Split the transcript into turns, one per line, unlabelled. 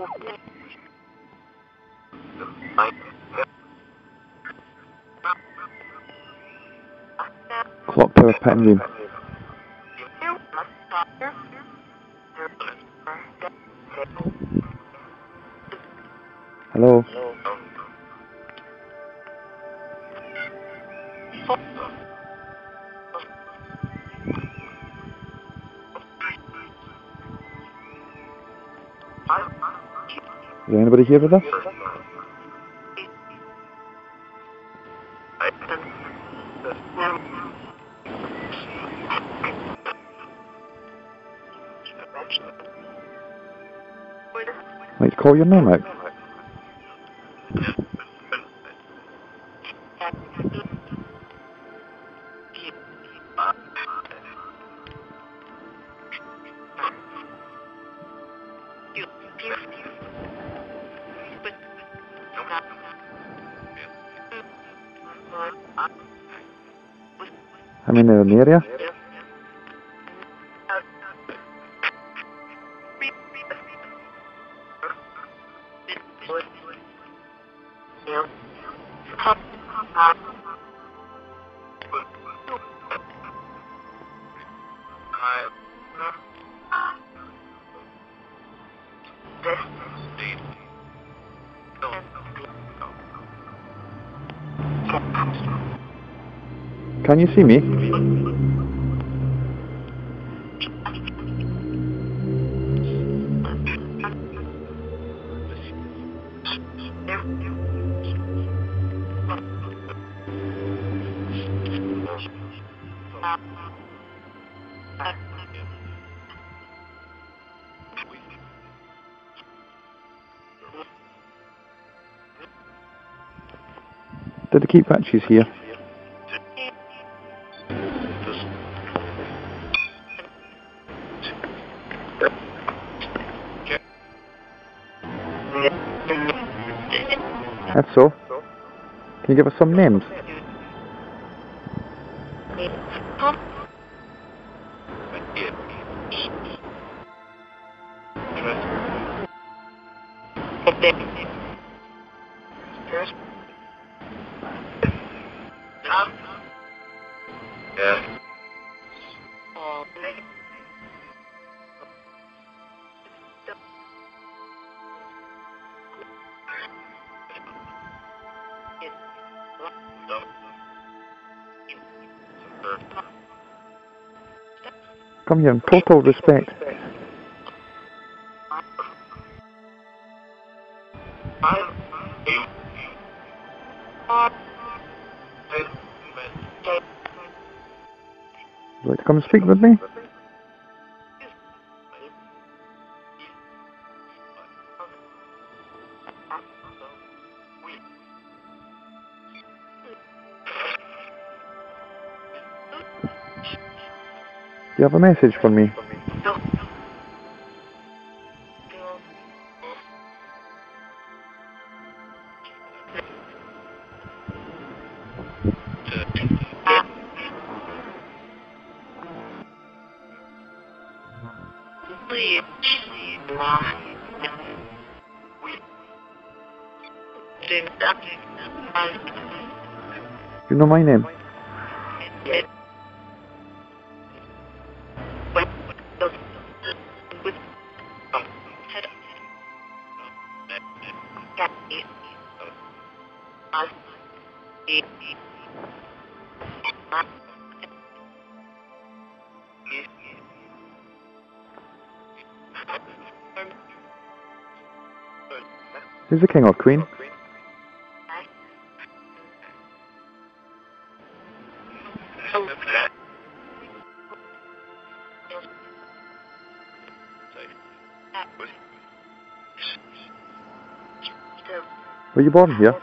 Clocktower, Pittenweem. Hello? Is anybody here with us? Let's call your name out. How many are in the area? Can you see me? Did they keep matches here? If so, can you give us some names? Come here, in total respect. Would you like to come and speak with me? Do you have a message for me? You know my name? Who's the king or queen? Were you born here?